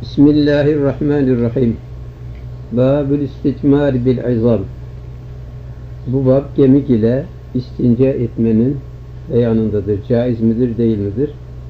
Bismillahirrahmanirrahim. Babül isticmar bil izam. Bu bab kemik ile istinca etmenin beyanındadır. Caiz midir, değil midir?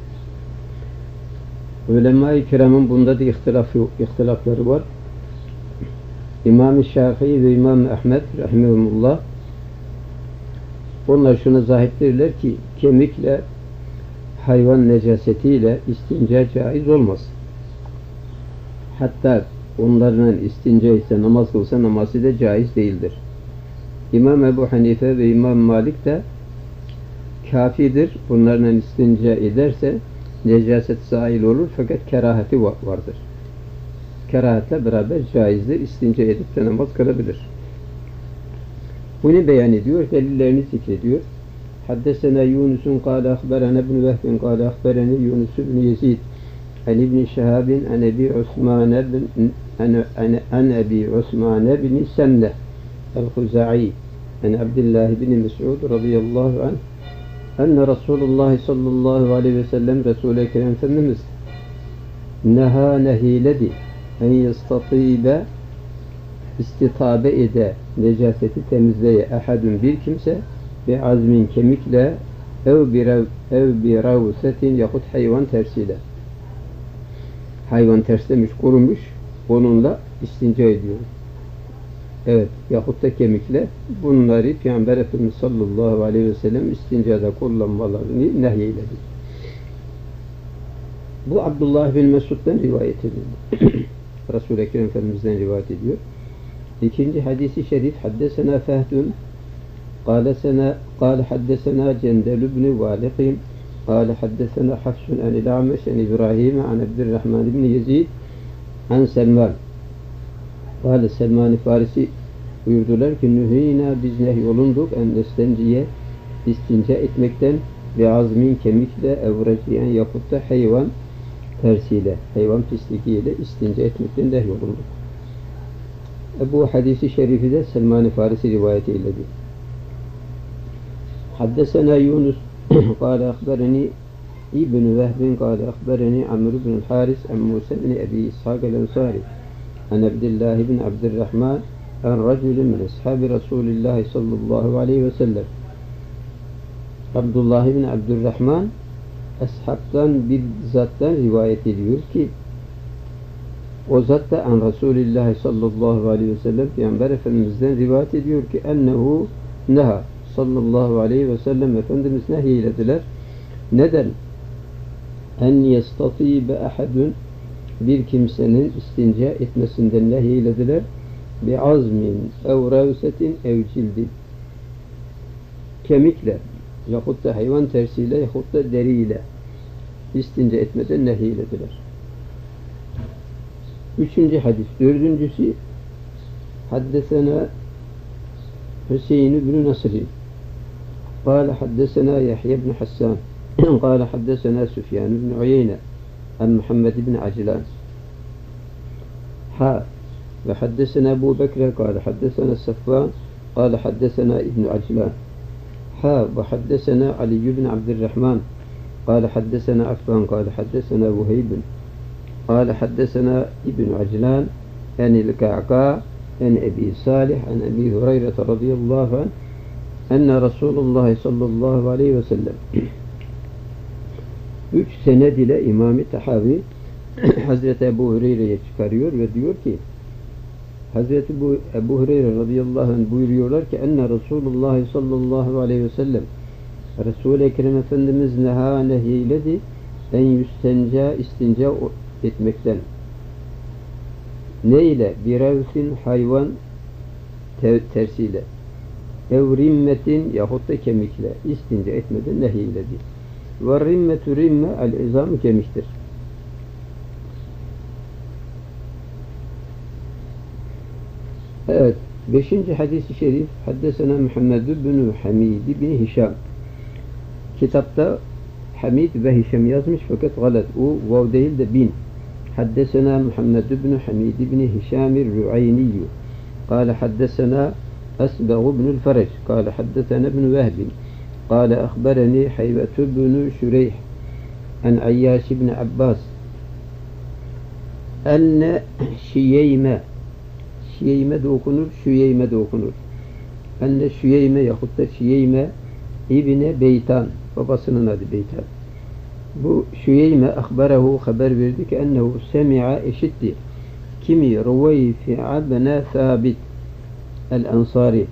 Ulema-i kiramın bunda da ihtilafları var. İmam-ı Şafii ve İmam Ahmed rahimehumullah onlar şunu zahitlerler ki kemikle hayvan necasetiyle istinca caiz olmaz. Hatta onlarla istinca etse, namaz kılsa namazı da caiz değildir. İmam Ebu Hanife ve İmam Malik de kafidir. Bunlarla istinca ederse necaset zahil olur fakat kerahati vardır. Kerahatle beraber caizdir. İstinca edip de namaz kılabilir. Bunu beyan ediyor, delillerini zikrediyor. Haddesena Yunus'un kâle ahberene ibn Vehbin kâle ahbereni Yunus ibn Yezid an ibn Şehabin an Ebi Osman bin Semne el-Huza'i an Abdullah bin Mes'ud radıyallahu anh enne Resulullah sallallahu aleyhi ve sellem Resul-i Ekrem Efendimiz nehiledi en yestatibe istitabe ede necaseti temizleye ehadun bir kimse bi azmin kemikle ev bir ravsetin yahut hayvan tersiyle hayvan terslemiş, kurumuş, onunla istinca ediyor. Evet, yahut da kemikle bunları Peygamber Efendimiz sallallahu aleyhi ve sellem istincada kullanmalarını nehyeyledik. Bu Abdullah bin Mesud'dan rivayet edildi. Resul-i Ekrem Efendimiz'den rivayet ediyor. İkinci hadisi şerif haddesena Fehdun قال حدثنا جندل بن والق قال حدثنا حفص عن الأعمش عن إبراهيم عن عبد الرحمن بن يزيد عن سلمان قال Selman-ı Farisi buyurdular ki nüheyna biz nehyolunduk en nestenciye istinca etmekten ve azmin kemikle evreciyen yapıp da hayvan tersiyle hayvan pisliğiyle istinca etmekten nehyolunduk. Bu hadisi şerifi de Selman-ı Farisi rivayet eyledi. Haddesena Yunus قال أخبرني ابن وهب قال أخبرني عمرو بن الحارث عن موسى بن أبي إسحاق الأنصاري عن عبد الله بن عبد الرحمن عن رجل من أصحاب رسول الله صلى الله عليه وسلم Abdullah bin Abdurrahman ashabtan bir zattan rivayet ediyor ki o zat da an Resulullah sallallahu aleyhi ve sellem Peygamber Efendimiz'den rivayet ediyor ki ennehu neha sallallahu aleyhi ve sellem Efendimiz nehyilediler. Neden? En yestatibe ahadun bir kimsenin istinca etmesinden nehyilediler. Bi azmin ev ravsetin ev cildin kemikle yahut da hayvan tersiyle yahut da deriyle istinca etmeden nehyilediler. Üçüncü hadis. Dördüncüsü haddesena Hüseyin ibn Nasri قال حدثنا يحيى بن حسان قال حدثنا سفيان بن عيينة عن محمد بن عجلان وحدثنا أبو بكر قال حدثنا الصفوان قال حدثنا ابن عجلان وحدثنا علي بن عبد الرحمن قال حدثنا عفان قال حدثنا وهيب قال حدثنا ابن عجلان عن الكعكاء عن أبي صالح عن أبي هريرة رضي الله عنه enne Resulullah sallallahu aleyhi ve sellem 3 sened ile İmam-ı Tahavi Hazreti Ebu Hureyre'ye çıkarıyor ve diyor ki Hazreti Ebu Hureyre radıyallahu anh buyuruyorlar ki enne Resulullah sallallahu aleyhi ve sellem Resul-i Ekrem Efendimiz nehyiledi en yüstenca istinca etmekten ne ile? Bir evsin hayvan tersiyle evrimmetin yahut da kemikle istinca etmeden nehyiledi. Ve rimmetü rimme el-izam kemiktir. Evet. 5. hadis-i şerif haddesena Muhammed bin Hamid bin Hişam. Kitapta Hamid ve Hişam yazmış fakat galat. O vav değil de bin. Haddesena Muhammed bin Hamid bin Hişam el-Ru'ayniyyü. Kale haddesena أسبغ بن الفرج قال حدثنا ابن وهب قال أخبرني حيبة بن شريح عن عياش بن عباس enne şiyeyme, şiyeyme de okunur, şüyeyme de okunur. Enne şüyeyme yahut da şiyeyme İbni Beytan, babasının adı Beytan. Bu Şüyeyme ahberehu haber verdi ki ennehu semi'a eşitti. Kimi Ruveyfi'a bene Thabit el-Ensari.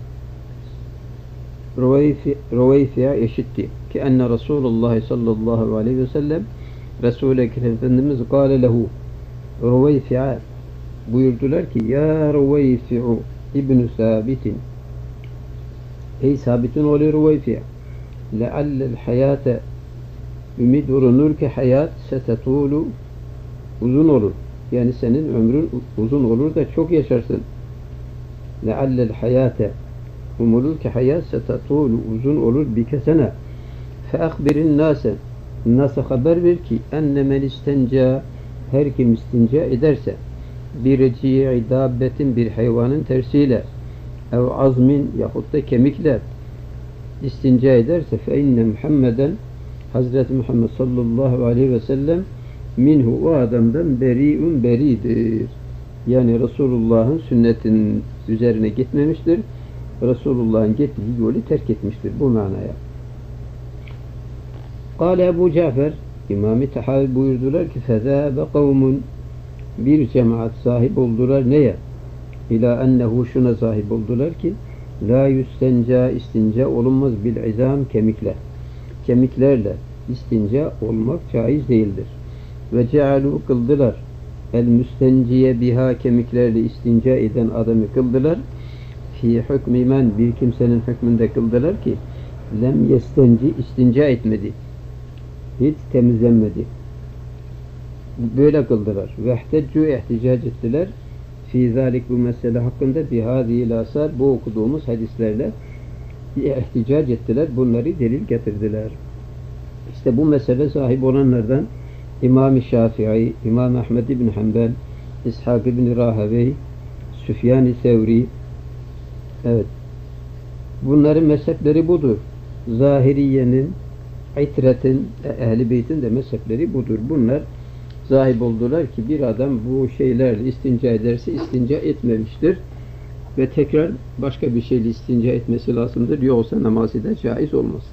Ruveyfi'a eşitti ki enne Resulullah sallallahu aleyhi ve sellem Resul-i Ekrem Efendimiz kâle lehu Ruveyfi'a buyurdular ki ya Ruveyfi'u İbn-i Sabit'in ey Sabit'in oğlu Ruveyfi'a leallel hayate ümid olunur ki hayat setetulu uzun olur. Yani senin ömrün uzun olur da çok yaşarsın. Leallel hayate umulur ki hayat setetulu uzun olur bir kesene. Fe akbirin nase nasa haber ver ki enne men istenca her kim istinca ederse bir reci'i dabbetin bir hayvanın tersiyle ev azmin yahut da kemikle istinca ederse fe inne Muhammeden Hazreti Muhammed sallallahu aleyhi ve sellem minhu o adamdan beri'un beridir. Yani Resulullah'ın sünnetinin üzerine gitmemiştir. Resulullah'ın gittiği yolu terk etmiştir. Bu manaya. Kâle Ebu Cafer İmam-ı Tahavi buyurdular ki fezâbe kavmun bir cemaat sahip oldular neye? İlâ ennehu şuna sahip oldular ki la yüstenca istinca olunmaz bil izam kemiklerle istinca olmak caiz değildir. Ve cealu kıldılar el müstenciye biha kemiklerle istinca eden adamı kıldılar fi hükmü men bir kimsenin hükmünde kıldılar ki lem yestenci istinca etmedi hiç temizlenmedi böyle kıldılar ve ihteccu ihticac ettiler fi zalik bu mesele hakkında bihâzîl asar bu okuduğumuz hadislerle ihticac ettiler bunları delil getirdiler. İşte bu mesele sahip olanlardan İmam-ı Şafii, İmam Ahmed ibn Hanbel, İshak ibn Rahevey, Süfyan-ı Sevri. Evet. Bunların mezhepleri budur. Zahiriye'nin, İtret'in, Ehl-i Beyt'in de mezhepleri budur. Bunlar sahip oldular ki bir adam bu şeylerle istinca ederse istinca etmemiştir. Ve tekrar başka bir şeyle istinca etmesi lazımdır. Yoksa namazı da caiz olmaz.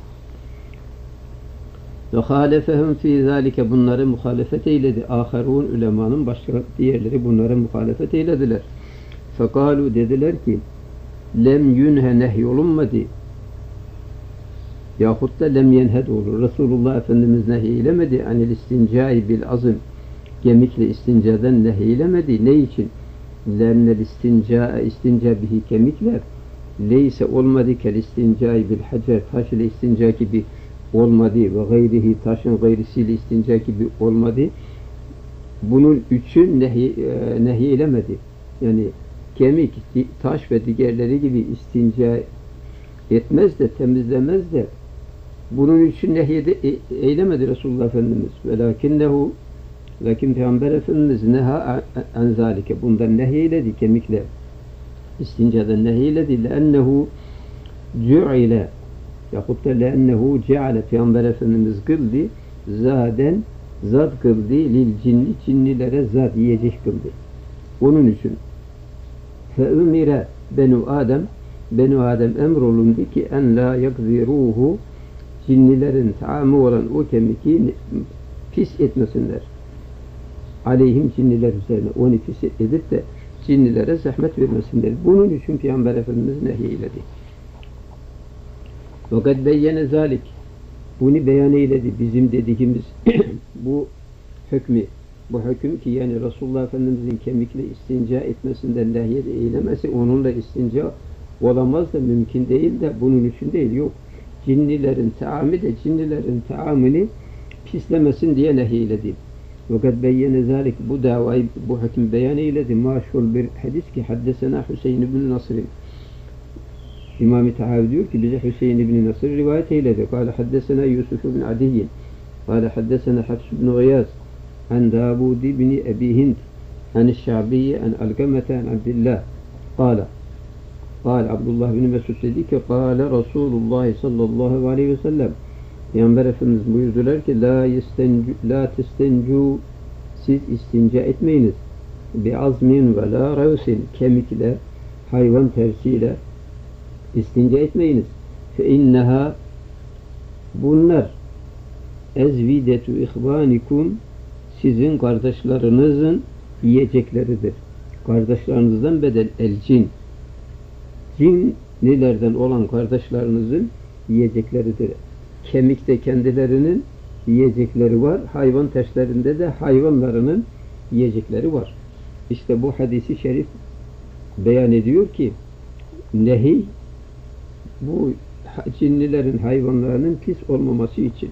Ve halefehum fî zâlike bunları muhalefet eyledi. Âherûn ulemanın başka diğerleri bunlara muhalefet eylediler. Fekâlu dediler ki lem yünhe nehyolunmadı. Yahut da lem yenhed olur. Resulullah Efendimiz nehyeylemedi. Anil istincai bil azım kemikle istincadan nehyeylemedi. Ne için? Lennel istinca bihi kemikler leyse olmadı kel istincai bil hacer taş ile istinca gibi olmadı ve gayrihi taşın gayrisiyle istinca gibi olmadı. Bunun için nehyeylemedi. Yani kemik, taş ve diğerleri gibi istinca etmez de temizlemez de bunun için eylemedi Resulullah Efendimiz. Lakin Peygamber Efendimiz neha an zalike bundan nehyeledi kemikle istincadan nehyeledi lennehu cu'ile yahut da lennehu ceale Peygamber Efendimiz kıldı zaden zat kıldı lil cinni cinnilere zat yiyecek kıldı. Onun için fe umire benu Adem emrolundu ki en la yakziruhu cinnilerin taamı olan o kemiki pis etmesinler. Aleyhim cinniler üzerine onu pis edip de cinnilere zahmet vermesinler. Bunun için Peygamber Efendimiz nehyeyiledi. Fakat beyyene zalik bunu beyan eyledi. Bizim dediğimiz bu hükmü bu hüküm ki yani Resulullah Efendimizin kemikle istinca etmesinden eylemesi onunla istinca olamaz da mümkün değil de bunun için değil yok. Cinnilerin taamı de cinnilerin taamını pislemesin diye nehyeyiledi. Fakat beyyene zalik bu davayı bu hüküm beyan eyledi. Maşhur bir hadis ki haddesena Hüseyin ibn Nasr'in İmam-ı Tahavi diyor ki bize Hüseyin ibn Nasr rivayet eyledi. Kâle haddesena Yusuf ibn Adiyyin kâle haddesena Hafs ibn Gıyaz an Davud ibn Ebi Hind an Şabi'yi an Alkamete an Abdillah kâle Abdullah bin Mesud dedi ki kâle Resulullah sallallahu aleyhi ve sellem Peygamber Efendimiz buyurdular ki la testencu siz istinca etmeyiniz bi'azmin ve la revsin, kemikle, hayvan tersiyle istince etmeyiniz. Fe inneha, bunlar ezvidetu ihvanikum, sizin kardeşlerinizin yiyecekleridir. Kardeşlerinizden bedel el cin. Cinlilerden olan kardeşlerinizin yiyecekleridir. Kemikte kendilerinin yiyecekleri var. Hayvan terslerinde de hayvanlarının yiyecekleri var. İşte bu hadisi şerif beyan ediyor ki nehi bu cinlilerin, hayvanlarının pis olmaması için.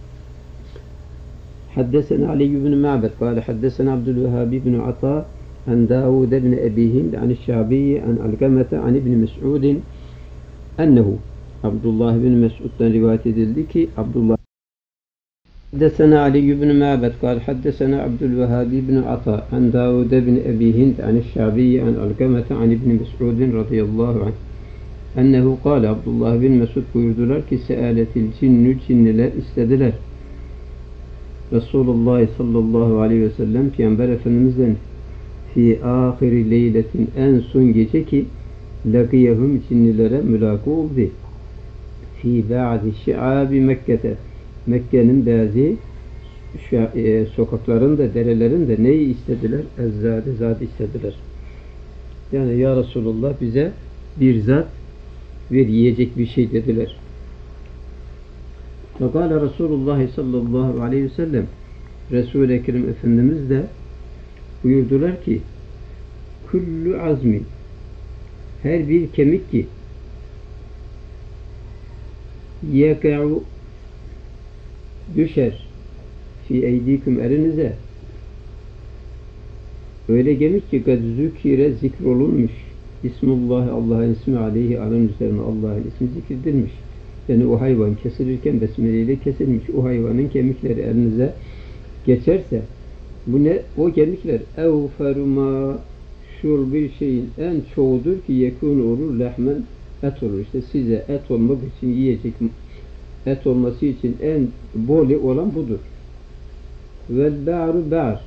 Haddesena Ali ibn Ma'bed kâle haddesena Abdülvehhab ibn Ata an Davud ibn Ebi Hind an Şabi'yi an Algamete an İbn Mes'udin ennehu, Abdullah ibn Mes'ud'dan rivayet edildi ki Abdullah haddesena Ali ibn Ma'bed kâle haddesena Abdülvehhab ibn Ata an Davud ibn Ebi Hind an Şabi'yi an Algamete an İbn Mes'udin radıyallahu anh ennehu kâle, Abdullah bin Mesud buyurdular ki seâletil cinnü, cinniler istediler Resulullah sallallahu aleyhi ve sellem Peygamber Efendimiz'den fi ahiri leyletin, en son gece ki lakiyehum, cinnilere mülaka oldu fi ba'di şi'abi Mekke'te, Mekke'nin bazı sokaklarında, derelerinde neyi istediler? Ezzade, zat istediler. Yani ya Resulullah bize bir zat ver, yiyecek bir şey dediler. Fekâle Resulullah sallallahu aleyhi ve sellem, Resul-i Ekrem Efendimiz de buyurdular ki kullu azmi, her bir kemik ki yeka'u, düşer fi eydikum, elinize, öyle kemik ki kad zükire, zikrolunmuş İsmullah, Allah'ın ismi aleyhi, alın üzerine Allah'ın ismi zikredilmiş. Yani o hayvan kesilirken besmele ile kesilmiş. O hayvanın kemikleri elinize geçerse, bu ne? O kemikler evferuma, şul bir şeyin en çoğudur ki yekun olur, lehmen, et olur. İşte size et olmak için, yiyecek et olması için en boli olan budur. Vel ba'ru ba'r,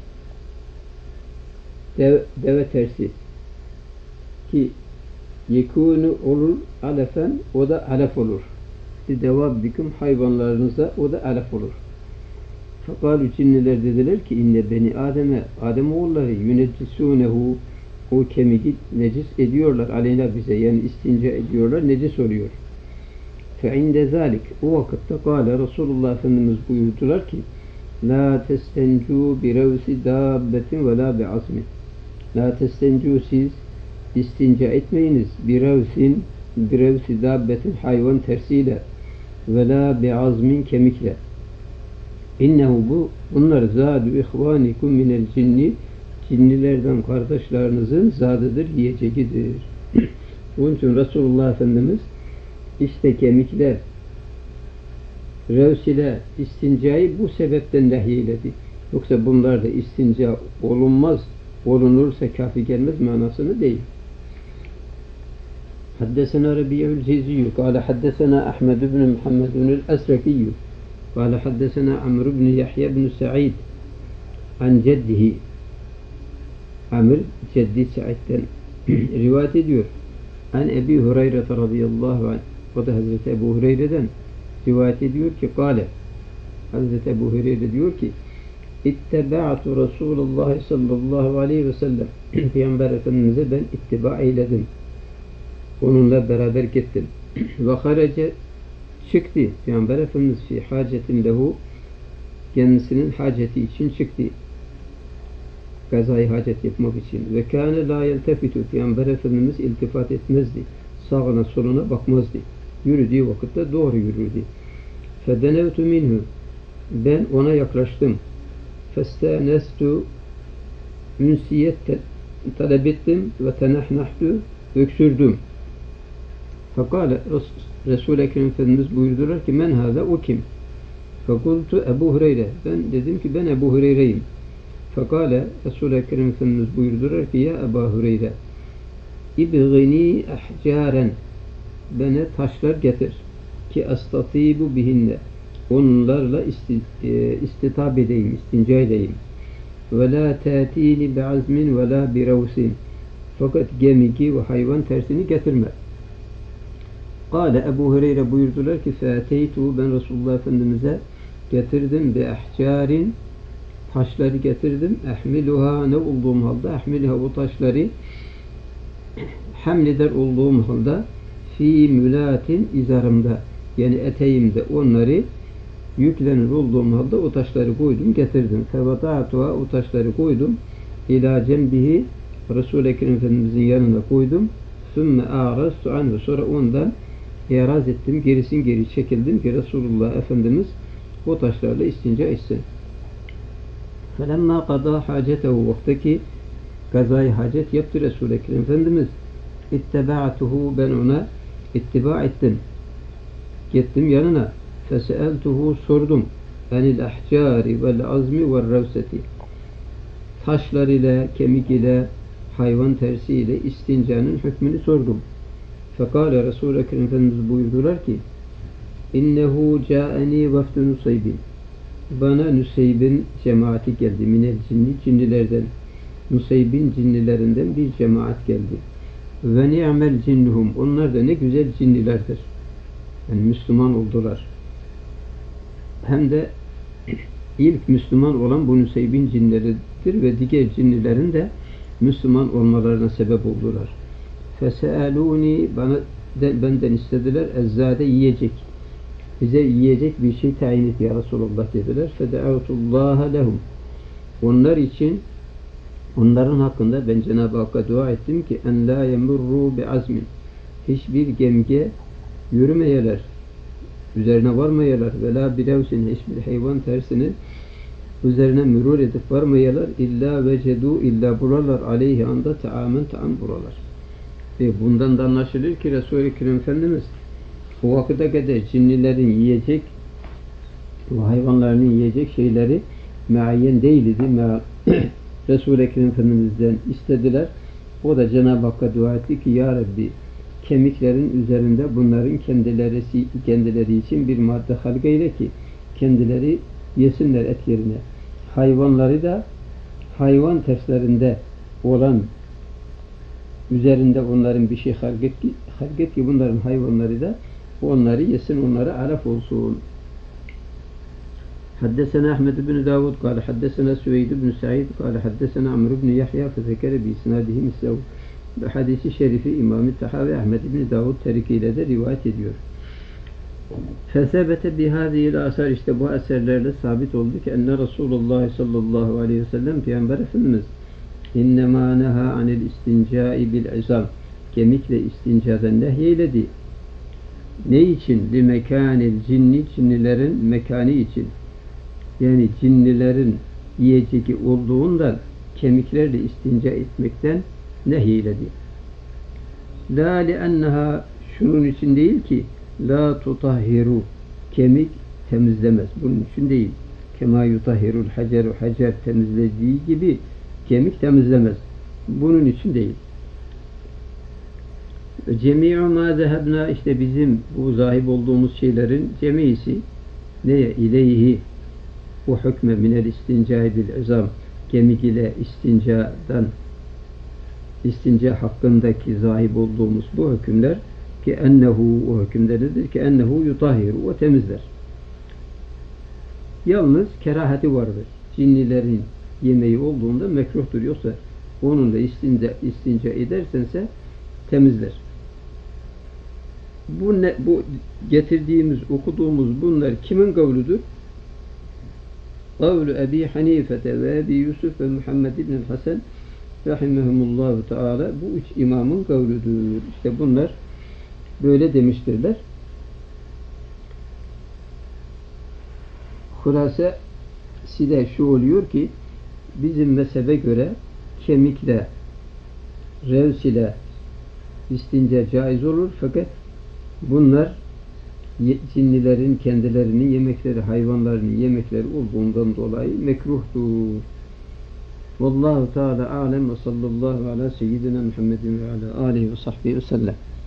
deve tersi ki yekunu olur alefen, o da alef olur. Devabbikum, hayvanlarınıza o da alef olur. Fakalü, cinniler dediler ki inne beni Adem'e, Ademoğulları yunecisunehu, o kemiği necis ediyorlar aleyna, bize, yani istinca ediyorlar, necis oluyor. Fe inde zalik, o vakitte kâle Resulullah Efendimiz buyurdular ki la testencu bi revsi dabbetin ve la bi azmin, la testencu, siz istinca etmeyiniz bir revsi dabbetin, hayvan tersiyle, ve la bi azmin, kemikle. İnnehu, bunlar zâdü ihvânikum minel cinni, cinnilerden kardeşlerinizin zadıdır, yiyeceğidir. Onun için Resulullah Efendimiz işte kemikler, revs ile istincayı bu sebepten nehyiledi. Yoksa bunlar da istinca olunmaz, olunursa kafi gelmez manasını değil. Haddesena Rabi'ül Ceziyyü kâle haddesena Ahmed ibn Muhammedun el-Esrekiyyü kâle haddesena Amr ibn Yahya ibn Sa'id an ceddihi, Amr ceddi Sa'id'den rivayet ediyor. An Ebi Hureyre radıyallahu anh, o da Hazreti Ebu Hureyre'den rivayet ediyor ki kâle, Hazreti Ebu Hureyre diyor ki İtteba'tu Resulullah sallallahu aleyhi ve sellem, Peygamber Efendimiz'e ben ittiba eyledim, onunla beraber gittim. Ve harece, çıktı Peygamber Efendimiz fi hacetin lehu, kendisinin haceti için çıktı, gazayı hacet yapmak için. Ve kâne la yeltefitu, Peygamber Efendimiz iltifat etmezdi, sağına soluna bakmazdı, yürüdüğü vakitte doğru yürürdü. Fedenevtu minhu, ben ona yaklaştım. Festenestu, ünsiyet talep ettim, ve tenahnahtu, öksürdüm. Fakale, Resul-i Ekrem Efendimiz buyurdular ki men hâzâ, o kim? Fekultu Ebu Hureyre, ben dedim ki ben Ebu Hureyre'yim. Fakale, Resul-i Ekrem Efendimiz buyurdular ki ya Ebu Hureyre, İbgini ahcaren, bana taşlar getir ki astatibu bihinne, onlarla istitab edeyim, istinca edeyim. ve la tatini bi'azmin ve la biravsin. Fakat gemiki ve hayvan tersini getirme. Kâle Ebu Hureyre buyurdular ki fâteytu ben Resulullah Efendimiz'e getirdim bi ahcarin taşları getirdim. Ehmiluha ne olduğum halde ehmiluha bu taşları hamleder olduğum halde fi mülatin izarımda yani eteğimde onları yüklenir olduğum halde o taşları koydum getirdim. Fevada'tuha o taşları koydum. İlâ cembihi Resul-i Ekrem Efendimizin yanına koydum. Sümme a'rastu anhu sonra ondan iraz ettim. Gerisin geri çekildim ki Resulullah Efendimiz o taşlarla istinca etsin. Felemma qada hacetehu vaktaki gazayı hacet yaptı Resul-i Ekrem Efendimiz. İtteba'tuhu ben ona ittiba ettim. Gittim yanına. Feseeltuhu sordum. Enil ahcari vel azmi vel revseti. Taşlar ile, kemik ile, hayvan tersi ile istincanın hükmünü sordum. Fekale Resul-i Ekrem Efendimiz buyurdular ki İnnehu câeni vafdu Nusaybin. Bana Nusayb'in cemaati geldi. Minel cinni cinnilerden. Nusayb'in cinnilerinden bir cemaat geldi. Ve ni'mel cinnuhum. Onlar da ne güzel cinnilerdir. Yani Müslüman oldular. Hem de ilk Müslüman olan bu Nusayb'in cinleridir ve diğer cinnilerin de Müslüman olmalarına sebep oldular. Fesealuni benden istediler ezzade yiyecek. Bize yiyecek bir şey tayin et ya Resulullah dediler. Fede'atullaha lehum. Onlar için onların hakkında ben Cenab-ı Hakk'a dua ettim ki en la yemurru bi azmin. Hiçbir gemge yürümeyeler. Üzerine varmayalar ve la bilevsin hiçbir hayvan tersini üzerine mürur edip varmayalar illa vecedu illa buralar aleyhi anda taamen taam buralar. Ve bundan da anlaşılır ki Resul-i Ekrem Efendimiz o vakıda kadar cinnilerin yiyecek ve hayvanların yiyecek şeyleri muayyen değildi. Resul-i Ekrem Efendimiz'den istediler. O da Cenab-ı Hakk'a dua etti ki Ya Rabbi kemiklerin üzerinde bunların kendileri için bir madde halka ile ki kendileri yesinler et yerine. Hayvanları da hayvan terslerinde olan üzerinde onların bir şey halket ki bunların hayvanları da onları yesin, onlara alaf olsun. Haddesena Ahmed bin Davud kâle haddesena Süveyd bin Sa'id kâle haddesena Amr bin Yahya fezekere bi isnadihi mislev. Bu hadisi şerifi İmam-ı Tahavi Ahmed bin Davud terikiyle de rivayet ediyor. Fesebete bihâzihil asar işte bu eserlerle sabit oldu ki enne Resulullah sallallahu aleyhi ve sellem Peygamber Efendimiz innemâ neha anil istincai bil izam kemikle istincadan nehyeledi. Ne için? Li mekanil cinni cinnilerin mekanı için. Yani cinnilerin yiyeceği olduğundan kemiklerle istinca etmekten nehyeledi. La li'enneha şunun için değil ki la tutahhiru kemik temizlemez. Bunun için değil. Kema yutahhirul haceru hacer temizlediği gibi kemik temizlemez. Bunun için değil. Cemi'u ma zehebna işte bizim bu zahib olduğumuz şeylerin cemisi neye? İleyhi o hükme minel istincai bil izam kemik ile istinca hakkındaki zahib olduğumuz bu hükümler ki ennehu o hükümde nedir ki ennehu yutahhiru o temizler. Yalnız kerahati vardır. Cinnilerin yemeği olduğunda mekruhtur. Yoksa onunla istinca edersense temizler. Bu getirdiğimiz, okuduğumuz bunlar kimin kavludur? Kavlu Ebi Hanifete ve Ebi Yusuf ve Muhammed İbn Hasan rahimehumullahu teala bu üç imamın kavludur. İşte bunlar böyle demiştirler. Hülase de şu oluyor ki bizim mezhebe göre kemikle revs ile istinca caiz olur fakat bunlar cinnilerin kendilerinin yemekleri, hayvanların yemekleri olduğundan dolayı mekruhtur. Vallahu Teala alem ve sallallahu ala seyyidina Muhammedin ve ala alihi ve sahbihi ve sellem.